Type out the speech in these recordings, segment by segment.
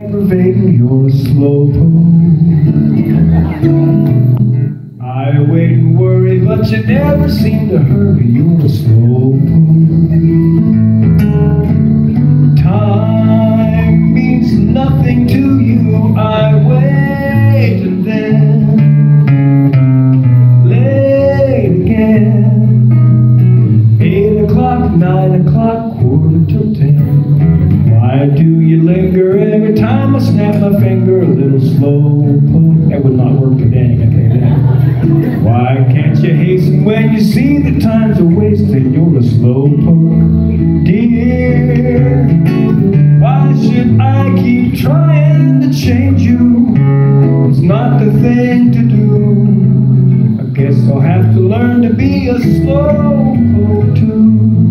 Aggravating, you're a slowpoke. I wait and worry, but you never seem to hurry. You're a slowpoke. Time means nothing to you. I wait and then late again. 8 o'clock, 9 o'clock, 9:45. Why do you linger every time I snap my finger? A little slowpoke. That would not work today, I can tell you that. Why can't you hasten when you see the time's a wasting? You're a slowpoke, dear. Why should I keep trying to change you? It's not the thing to do. I guess I'll have to learn to be a slowpoke too.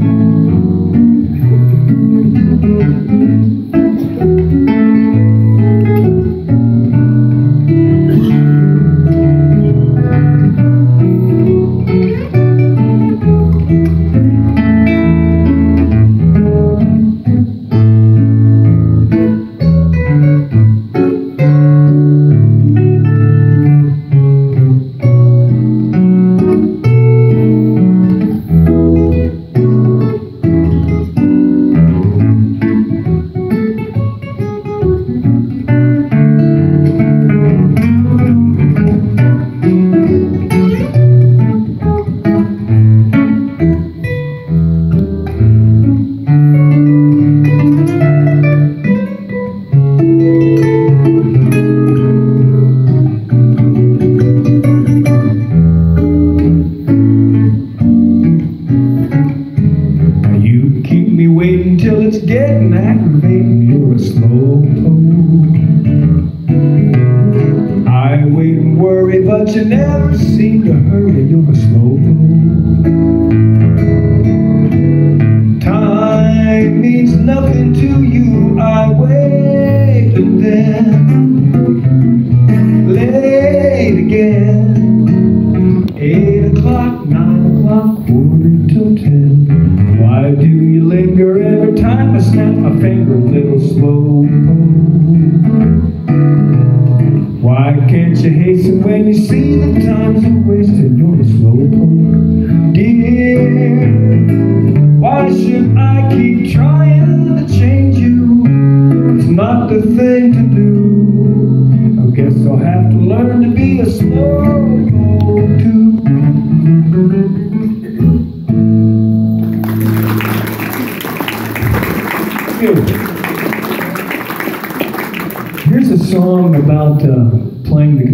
Till it's getting aggravating, you're a slowpoke. I wait and worry, but you never seem to hurry. You're a slowpoke. Time means nothing to you. I wait and then late again. 8 o'clock, 9 o'clock, 9:45. Why do you linger every time I snap my finger? Little slowpoke. Why can't you hasten when you see the time's a wasting? You're a slowpoke, dear. Why should I keep trying to change you? It's not the thing to do. I guess I'll have to learn to be a slowpoke too. Here's a song about playing the